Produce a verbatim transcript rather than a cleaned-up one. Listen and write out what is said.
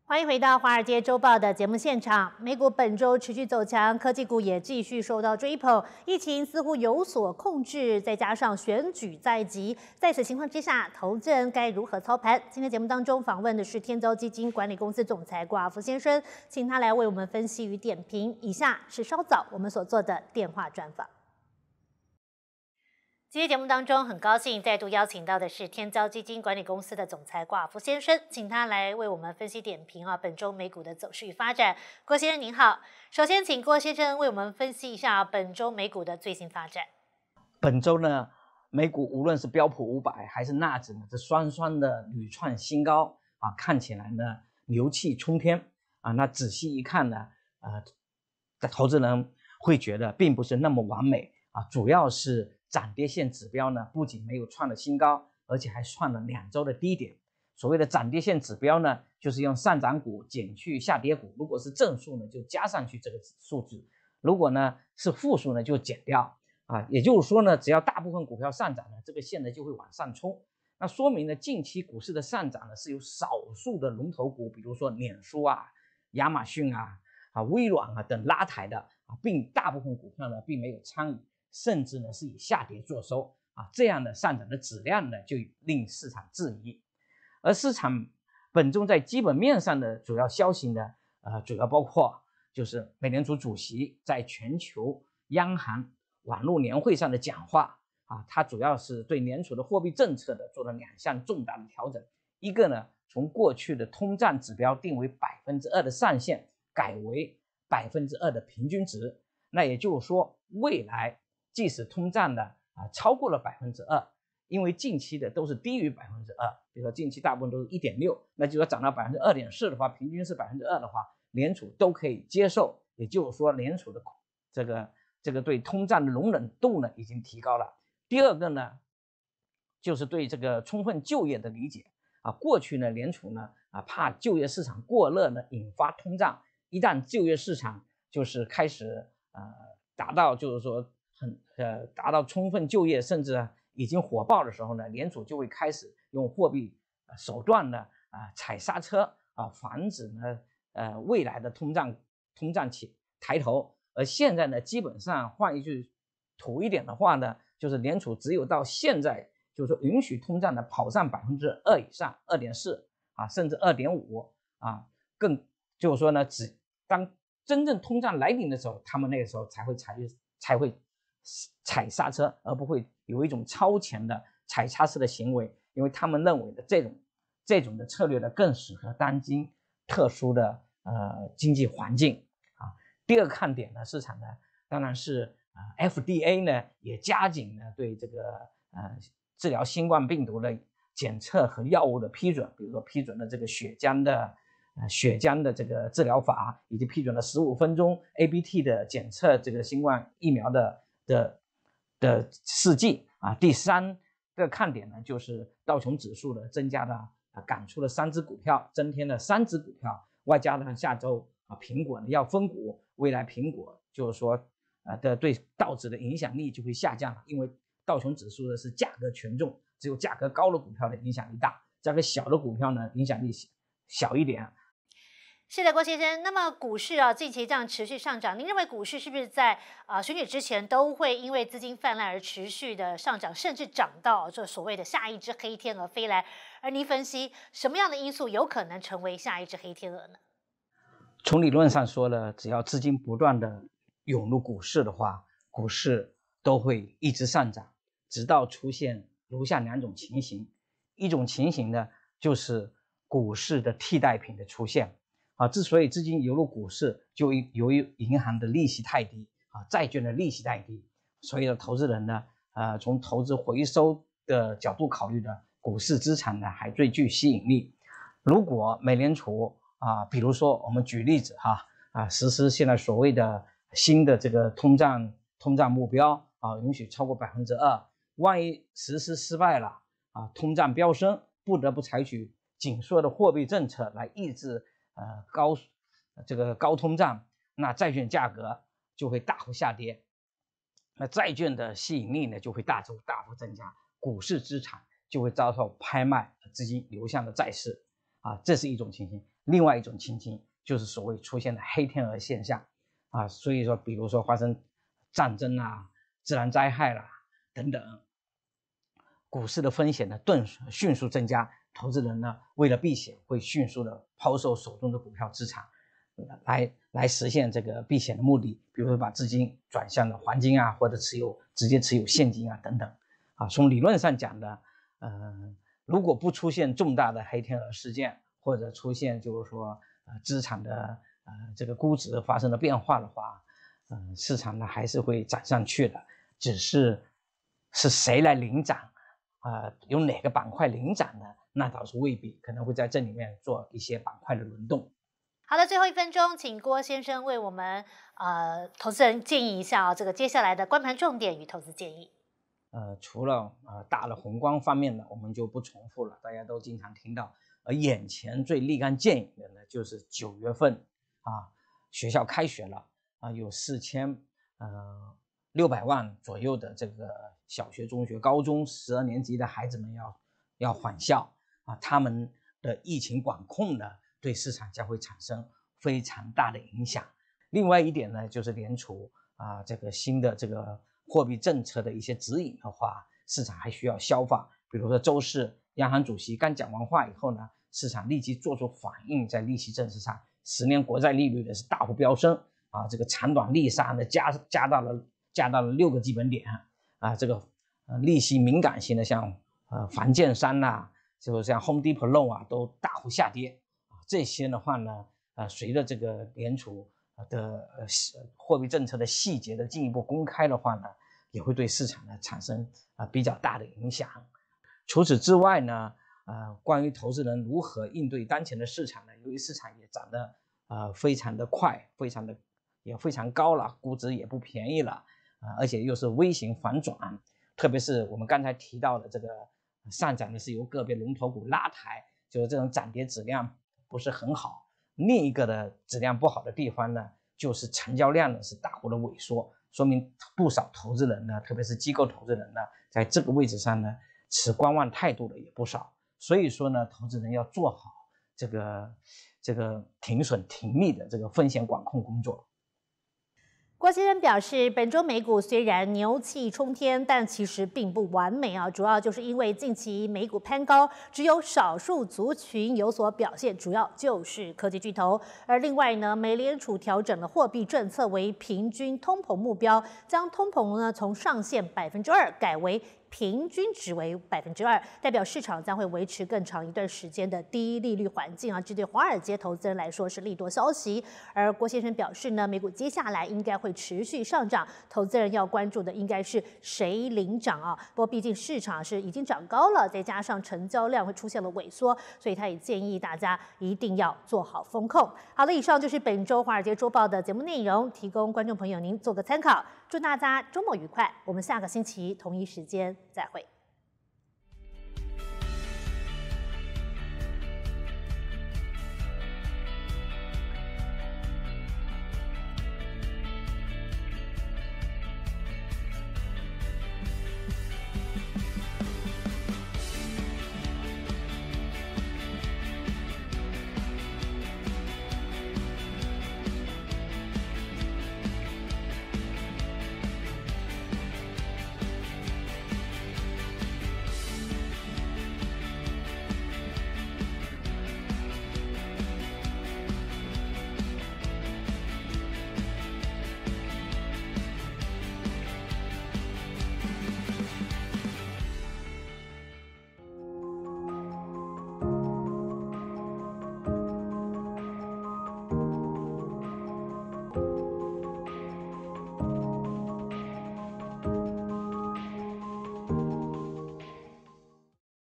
欢迎回到《华尔街周报》的节目现场。美股本周持续走强，科技股也继续受到追捧。疫情似乎有所控制，再加上选举在即，在此情况之下，投资人该如何操盘？今天节目当中访问的是天舟基金管理公司总裁郭阿福先生，请他来为我们分析与点评。以下是稍早我们所做的电话专访。今天节目当中，很高兴再度邀请到的是天舟基金管理公司的总裁郭阿福先生，请他来为我们分析点评啊本周美股的走势与发展。郭先生您好，首先请郭先生为我们分析一下本周美股的最新发展。 本周呢，美股无论是标普五百还是纳指呢，这双双的屡创新高啊，看起来呢牛气冲天啊。那仔细一看呢，呃，投资人会觉得并不是那么完美啊，主要是涨跌线指标呢，不仅没有创了新高，而且还创了两周的低点。所谓的涨跌线指标呢，就是用上涨股减去下跌股，如果是正数呢，就加上去这个数字；如果呢是负数呢，就减掉啊。也就是说呢，只要大部分股票上涨呢，这个线呢就会往上冲。那说明呢，近期股市的上涨呢，是由少数的龙头股，比如说脸书啊、亚马逊啊、啊微软啊等拉抬的啊，并大部分股票呢并没有参与。甚至呢是以下跌作收啊，这样的上涨的质量呢就令市场质疑。而市场本周在基本面上的主要消息呢，呃，主要包括就是美联储主席在全球央行网络年会上的讲话啊，他主要是对联储的货币政策的做了两项重大的调整。一个呢，从过去的通胀指标定为百分之二的上限，改为百分之二的平均值。那也就是说，未来即使通胀呢啊超过了百分之二，因为近期的都是低于百分之二，比如说近期大部分都是一点六，那就要涨到百分之二点四的话，平均是百分之二的话，联储都可以接受。也就是说，联储的这个这个对通胀的容忍度呢已经提高了。第二个呢，就是对这个充分就业的理解啊。过去呢，联储呢啊怕就业市场过热呢引发通胀，一旦就业市场就是开始呃达到就是说。很呃达到充分就业，甚至已经火爆的时候呢，联储就会开始用货币手段呢啊踩刹车啊，防止呢呃未来的通胀通胀起抬头。而现在呢，基本上换一句土一点的话呢，就是联储只有到现在就是说允许通胀呢跑上百分之二以上，二点四啊，甚至二点五啊，更就是说呢，只当真正通胀来临的时候，他们那个时候才会采取才会。踩刹车，而不会有一种超前的踩刹车的行为，因为他们认为的这种这种的策略呢更适合当今特殊的呃经济环境啊。第二个看点呢，市场呢当然是呃 F D A 呢也加紧呢对这个呃治疗新冠病毒的检测和药物的批准，比如说批准了这个血浆的呃血浆的这个治疗法，以及批准了十五分钟 A B T 的检测这个新冠疫苗的。的的试剂啊。第三个看点呢，就是道琼指数的增加了啊，赶出了三只股票，增添了三只股票，外加呢下周啊苹果呢要分股，未来苹果就是说啊的对道指的影响力就会下降了，因为道琼指数的是价格权重，只有价格高的股票的影响力大，价格小的股票呢影响力小一点。 是的，郭先生。那么股市啊，近期这样持续上涨，您认为股市是不是在啊、呃、选举之前都会因为资金泛滥而持续的上涨，甚至涨到这所谓的下一只黑天鹅飞来？而您分析什么样的因素有可能成为下一只黑天鹅呢？ 从理论上说呢，只要资金不断的涌入股市的话，股市都会一直上涨，直到出现如下两种情形。一种情形呢，就是股市的替代品的出现。啊，之所以资金流入股市，就由于银行的利息太低啊，债券的利息太低，所以呢，投资人呢，呃，从投资回收的角度考虑呢，股市资产呢还最具吸引力。如果美联储啊，比如说我们举例子哈啊，实施现在所谓的新的这个通胀通胀目标啊，允许超过百分之二，万一实施失败了啊，通胀飙升，不得不采取紧缩的货币政策来抑制。呃，高这个高通胀，那债券价格就会大幅下跌，那债券的吸引力呢就会大幅大幅增加，股市资产就会遭受拍卖，资金流向了债市啊，这是一种情形。 另外一种情形就是所谓出现的黑天鹅现象啊，所以说比如说发生战争啊、自然灾害啦、啊、等等，股市的风险呢顿迅速增加，投资人呢为了避险会迅速的抛售手中的股票资产，来来实现这个避险的目的，比如说把资金转向了黄金啊，或者持有直接持有现金啊等等啊。从理论上讲呢，呃，如果不出现重大的黑天鹅事件，或者出现就是说呃资产的呃这个估值发生了变化的话，嗯、呃，市场呢还是会涨上去的，只是是谁来领涨啊、呃？有哪个板块领涨呢？那倒是未必，可能会在这里面做一些板块的轮动。 好的，最后一分钟，请郭先生为我们呃投资人建议一下啊，这个接下来的观盘重点与投资建议。 呃，除了呃大的宏观方面的，我们就不重复了，大家都经常听到。而眼前最立竿见影的呢，就是九月份啊，学校开学了啊，有四千呃六百万左右的这个小学、中学、高中十二年级的孩子们要要返校啊，他们的疫情管控呢，对市场将会产生非常大的影响。另外一点呢，就是联储啊这个新的这个货币政策的一些指引的话，市场还需要消化。比如说周四央行主席刚讲完话以后呢，市场立即做出反应，在利息政策上，十年国债利率呢是大幅飙升啊，这个长短利差呢加加到了加到了六个基本点啊，这个呃利息敏感型的像呃房建商呐、啊，就像 Home Depot 啊都大幅下跌啊，这些的话呢，呃随着这个联储的呃货币政策的细节的进一步公开的话呢，也会对市场呢产生啊、呃、比较大的影响。除此之外呢，呃，关于投资人如何应对当前的市场呢？由于市场也涨得呃非常的快，非常的也非常高了，估值也不便宜了啊、呃，而且又是微型反转，特别是我们刚才提到的这个上涨呢是由个别龙头股拉抬，就是这种涨跌质量不是很好。另一个的质量不好的地方呢，就是成交量呢是大幅的萎缩，说明不少投资人呢，特别是机构投资人呢，在这个位置上呢，持观望态度的也不少。所以说呢，投资人要做好这个这个停损停利的这个风险管控工作。 郭先生表示，本周美股虽然牛气冲天，但其实并不完美啊，主要就是因为近期美股攀高，只有少数族群有所表现，主要就是科技巨头。而另外呢，美联储调整了货币政策为平均通膨目标，将通膨呢从上限百分之二改为平均值为百分之二，代表市场将会维持更长一段时间的低利率环境啊，这对华尔街投资人来说是利多消息。而郭先生表示呢，美股接下来应该会持续上涨，投资人要关注的应该是谁领涨啊。不过毕竟市场是已经涨高了，再加上成交量会出现了萎缩，所以他也建议大家一定要做好风控。好了，以上就是本周华尔街周报的节目内容，提供观众朋友您做个参考。祝大家周末愉快，我们下个星期同一时间再会。